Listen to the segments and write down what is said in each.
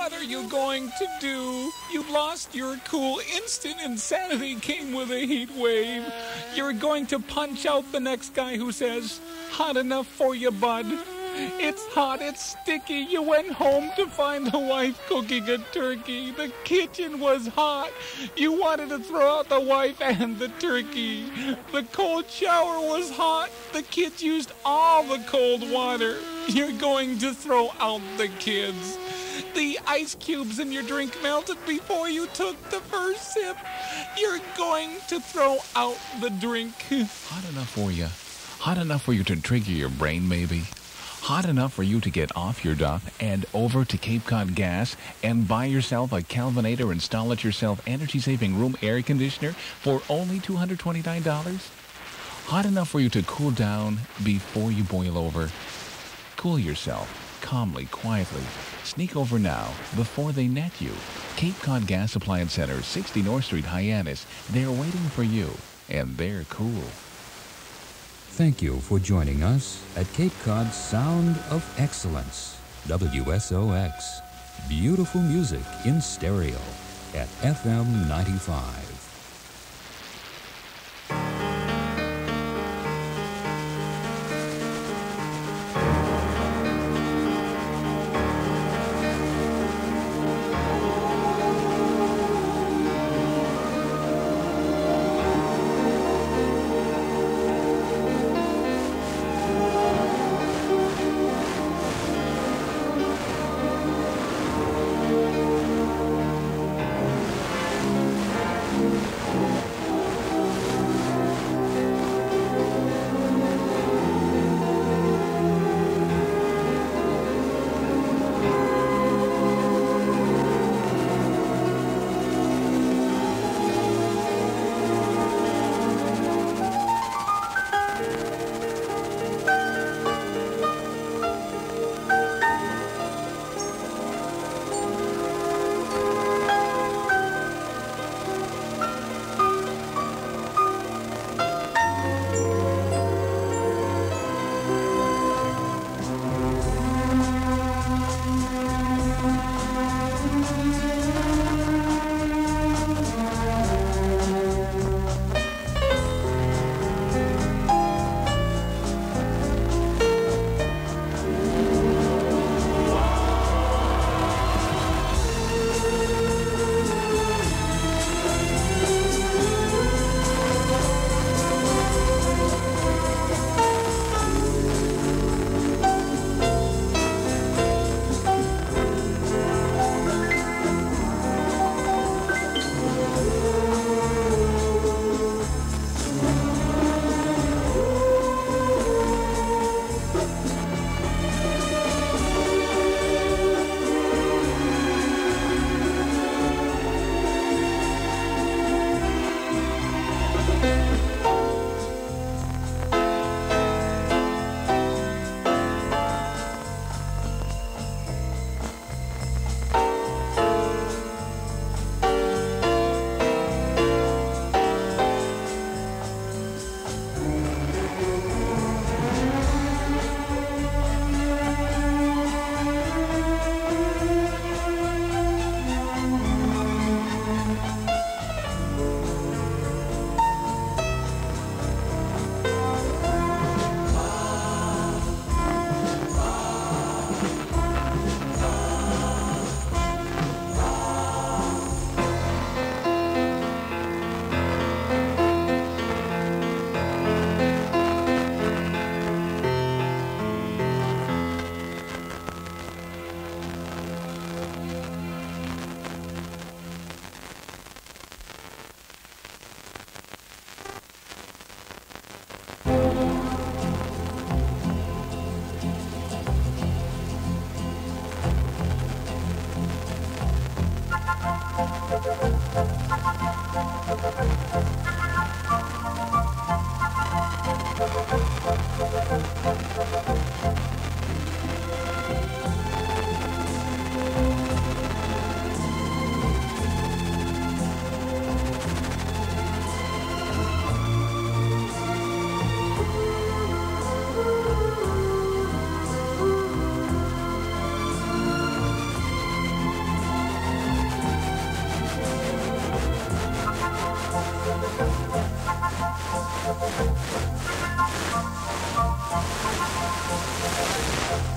What are you going to do? You lost your cool. Instant insanity came with a heat wave. You're going to punch out the next guy who says, hot enough for you, bud. It's hot, it's sticky. You went home to find the wife cooking a turkey. The kitchen was hot. You wanted to throw out the wife and the turkey. The cold shower was hot. The kids used all the cold water. You're going to throw out the kids. The ice cubes in your drink melted before you took the first sip. You're going to throw out the drink. Hot enough for you. Hot enough for you to trigger your brain, maybe. Hot enough for you to get off your duff and over to Cape Cod Gas and buy yourself a Kelvinator, install it yourself, energy-saving room air conditioner for only $229? Hot enough for you to cool down before you boil over? Cool yourself, calmly, quietly. Sneak over now before they net you. Cape Cod Gas Appliance Center, 60 North Street, Hyannis. They're waiting for you, and they're cool. Thank you for joining us at Cape Cod's Sound of Excellence, WSOX. Beautiful music in stereo at FM 95.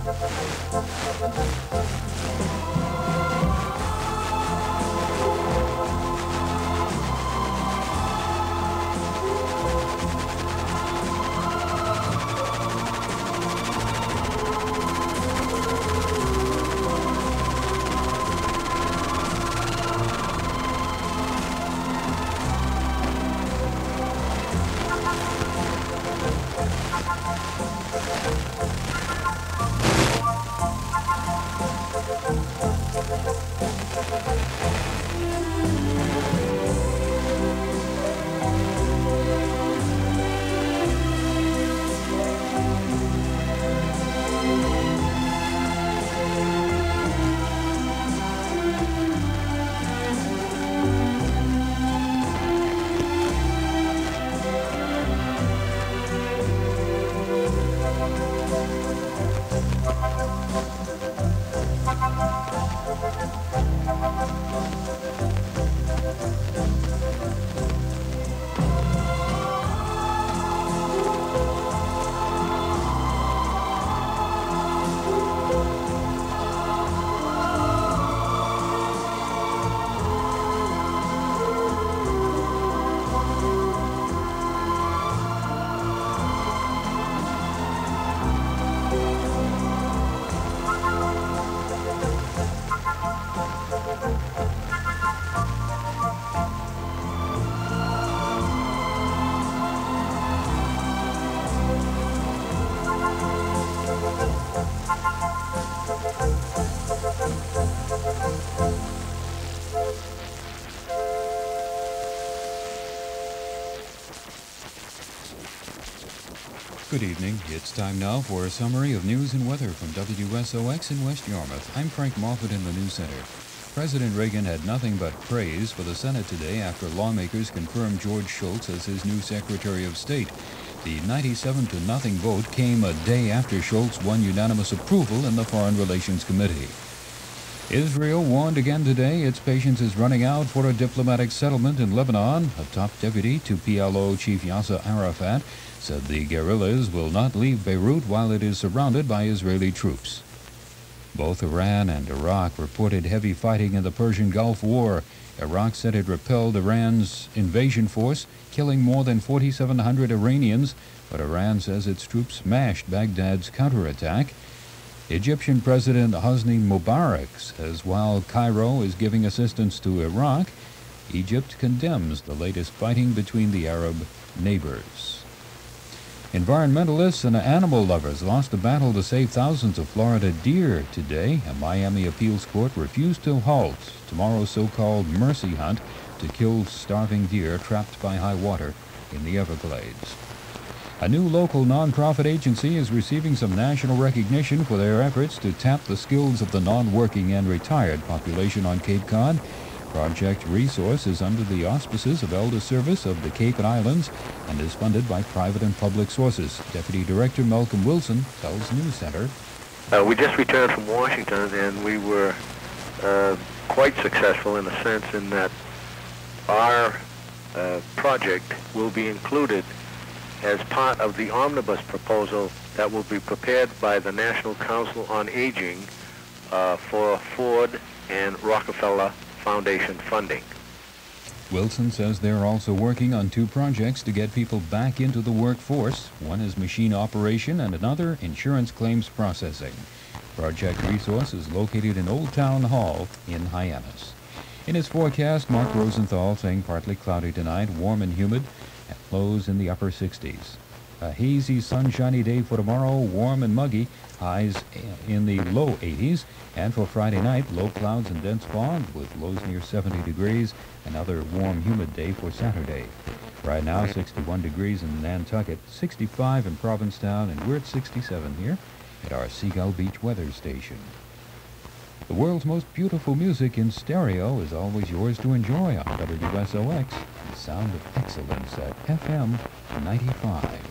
Good evening. It's time now for a summary of news and weather from WSOX in West Yarmouth. I'm Frank Moffat in the News Center. President Reagan had nothing but praise for the Senate today after lawmakers confirmed George Shultz as his new Secretary of State. The 97-0 vote came a day after Shultz won unanimous approval in the Foreign Relations Committee. Israel warned again today its patience is running out for a diplomatic settlement in Lebanon. A top deputy to PLO Chief Yasser Arafat said the guerrillas will not leave Beirut while it is surrounded by Israeli troops. Both Iran and Iraq reported heavy fighting in the Persian Gulf War. Iraq said it repelled Iran's invasion force, killing more than 4,700 Iranians, but Iran says its troops smashed Baghdad's counterattack. Egyptian President Hosni Mubarak says while Cairo is giving assistance to Iraq, Egypt condemns the latest fighting between the Arab neighbors. Environmentalists and animal lovers lost a battle to save thousands of Florida deer today. A Miami appeals court refused to halt tomorrow's so-called mercy hunt to kill starving deer trapped by high water in the Everglades. A new local nonprofit agency is receiving some national recognition for their efforts to tap the skills of the non-working and retired population on Cape Cod. Project Resource is under the auspices of Elder Service of the Cape and Islands and is funded by private and public sources. Deputy Director Malcolm Wilson tells News Center. We just returned from Washington, and we were quite successful in a sense in that our project will be included as part of the omnibus proposal that will be prepared by the National Council on Aging for Ford and Rockefeller Foundation funding. Wilson says they're also working on two projects to get people back into the workforce. One is machine operation and another insurance claims processing. Project Resource is located in Old Town Hall in Hyannis. In his forecast, Mark Rosenthal saying partly cloudy tonight, warm and humid, and lows in the upper 60s. A hazy, sunshiny day for tomorrow, warm and muggy, highs in the low 80s. And for Friday night, low clouds and dense fog with lows near 70 degrees. Another warm, humid day for Saturday. Right now, 61 degrees in Nantucket, 65 in Provincetown, and we're at 67 here at our Seagull Beach weather station. The world's most beautiful music in stereo is always yours to enjoy on WSOX, the sound of excellence at FM 95.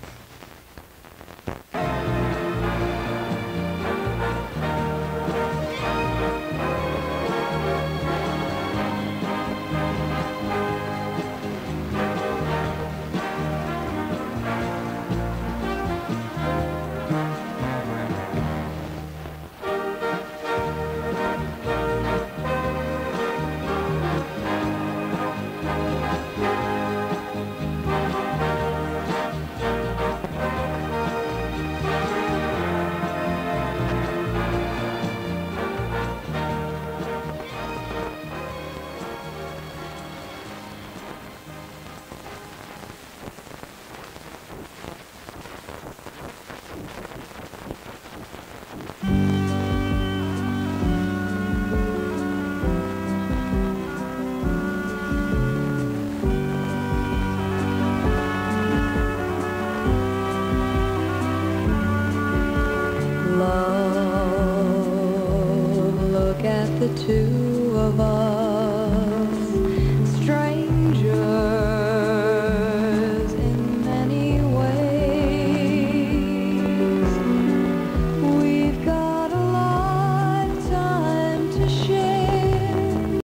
the two of us.